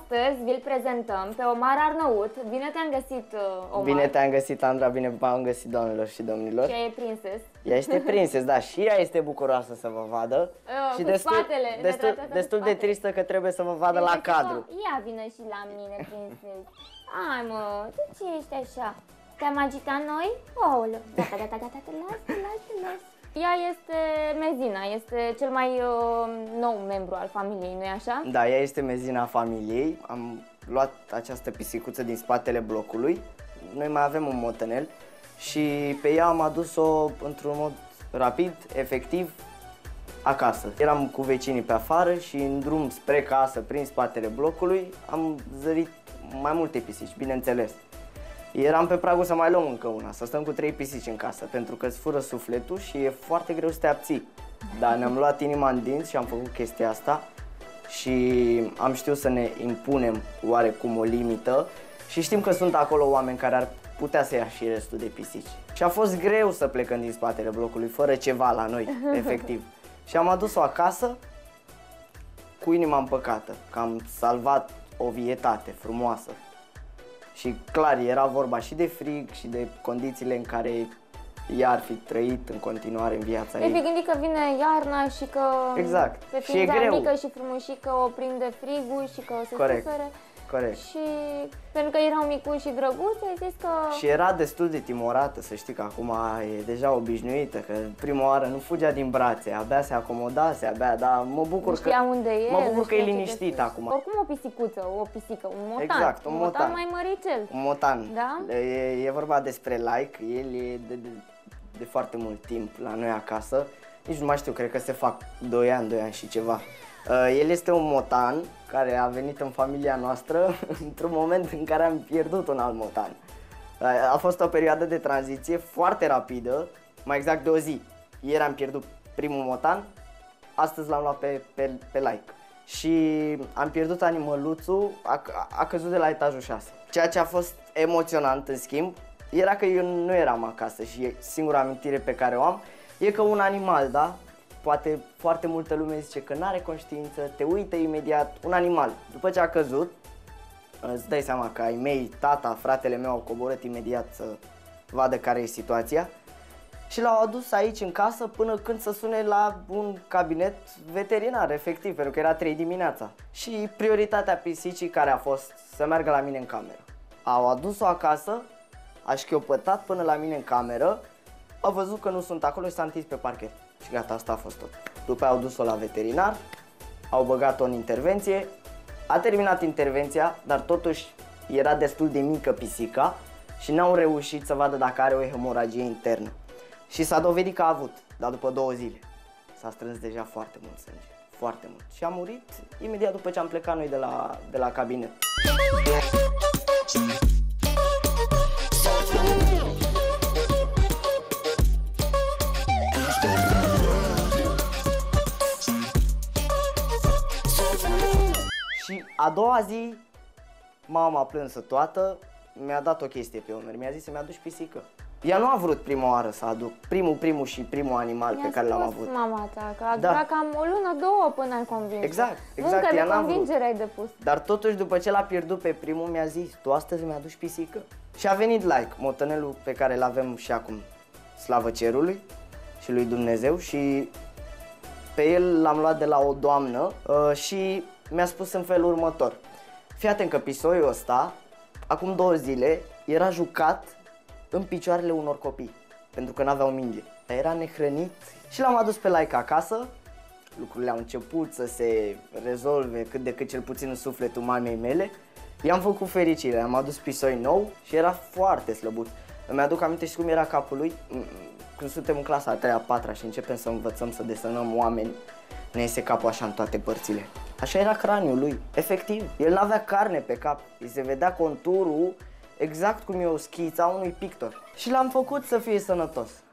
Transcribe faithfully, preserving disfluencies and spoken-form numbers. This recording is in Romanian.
astăzi vi-l prezentăm pe Omar Arnaut. Bine te-am găsit, Omar. Bine te-am găsit, Andra, bine v-am găsit, doamnelor și domnilor. Și ea e prinses. Ea este prinses, da, și ea este bucuroasă să vă vadă. Uh, și cu destul, spatele, destul, destul de tristă că trebuie să vă vadă la cadru. Ia vină și la mine, prinses. Hai mă, de ce ești așa? Te-am agitat noi? Aoleu, gata, gata, gata, te las, te las, te las. Ea este Mezina, este cel mai uh, nou membru al familiei, nu-i așa? Da, ea este Mezina familiei. Am luat această pisicuță din spatele blocului. Noi mai avem un motanel și pe ea am adus-o într-un mod rapid, efectiv, acasă. Eram cu vecinii pe afară și în drum spre casă, prin spatele blocului, am zărit mai multe pisici, bineînțeles. Eram pe pragul să mai luăm încă una, să stăm cu trei pisici în casă, pentru că îți fură sufletul și e foarte greu să te abții. Dar ne-am luat inima în dinți și am făcut chestia asta și am știut să ne impunem oarecum o limită și știm că sunt acolo oameni care ar putea să ia și restul de pisici. Și a fost greu să plecăm din spatele blocului fără ceva la noi, efectiv. Și am adus-o acasă cu inima împăcată, că am salvat o vietate frumoasă. Și clar, era vorba și de frig și de condițiile în care ea ar fi trăit în continuare în viața ei. Te-ai fi gândit că vine iarna și că exact. pe Și e ființa greu. mică și frumușică o prinde frigul și că o să Corect. sufere. Corect. Și pentru că erau micuți și drăguți, ai zis că... Și era destul de timorată, să știi că acum e deja obișnuită, că prima oară nu fugea din brațe, abia se acomodase, abia, dar mă bucur nu știa că, unde e, mă bucur că e știa ce liniștit acum. Oricum o pisicuță, o pisică, un motan. Exact, un un motan. motan mai măricel. Un motan. Da? E, e vorba despre Like, el e de, de, de foarte mult timp la noi acasă, nici nu mai știu, cred că se fac doi ani, doi ani și ceva. Uh, el este un motan care a venit în familia noastră într-un moment în care am pierdut un alt motan. Uh, a fost o perioadă de tranziție foarte rapidă, mai exact de o zi. Ieri am pierdut primul motan, astăzi l-am luat pe, pe, pe Like. Și am pierdut animăluțul, a, a căzut de la etajul șase. Ceea ce a fost emoționant, în schimb, era că eu nu eram acasă și singura amintire pe care o am e că un animal, da? Poate foarte multă lume zice că n-are conștiință, te uită imediat, un animal. După ce a căzut, îți dai seama că ai mei, tata, fratele meu au coborât imediat să vadă care e situația. Și l-au adus aici în casă până când să sune la un cabinet veterinar, efectiv, pentru că era trei dimineața. Și prioritatea pisicii care a fost să meargă la mine în cameră. Au adus-o acasă, a șchiopătat până la mine în cameră, au văzut că nu sunt acolo și s-a întins pe parchet. Și gata, asta a fost tot. După aia au dus-o la veterinar, au băgat-o în intervenție, a terminat intervenția, dar totuși era destul de mică pisica și n-au reușit să vadă dacă are o hemoragie internă. Și s-a dovedit că a avut, dar după două zile s-a strâns deja foarte mult sânge, foarte mult. Și a murit imediat după ce am plecat noi de la, de la cabinet. Și a doua zi, mama plânsă toată, mi-a dat o chestie pe umeri, mi-a zis să-mi aduci pisică. Ea nu a vrut prima oară să aduc primul, primul și primul animal pe care l-am avut. Mama ta, că a Da. durat cam o lună, două până ai convins. Exact, exact, Încă ea de n-a convingere ai depus. Dar totuși, după ce l-a pierdut pe primul, mi-a zis, tu astăzi mi-aduci pisică? Și a venit Like, motanelul pe care îl avem și acum, slavă cerului și lui Dumnezeu, și pe el l-am luat de la o doamnă uh, și mi-a spus în felul următor. Fii atent că pisoiul ăsta, acum două zile, era jucat în picioarele unor copii, pentru că n-aveau minge. Era nehrănit și l-am adus pe Like acasă. Lucrurile au început să se rezolve cât de cât, cel puțin în sufletul mamei mele. I-am făcut fericire, am adus pisoi nou și era foarte slăbuț. Îmi aduc aminte și cum era capul lui, când suntem în clasa a treia, a patra și începem să învățăm să desenăm oameni, ne iese capul așa în toate părțile. Așa era craniul lui, efectiv. El n-avea carne pe cap, îi se vedea conturul exact cum e o schița unui pictor. Și l-am făcut să fie sănătos.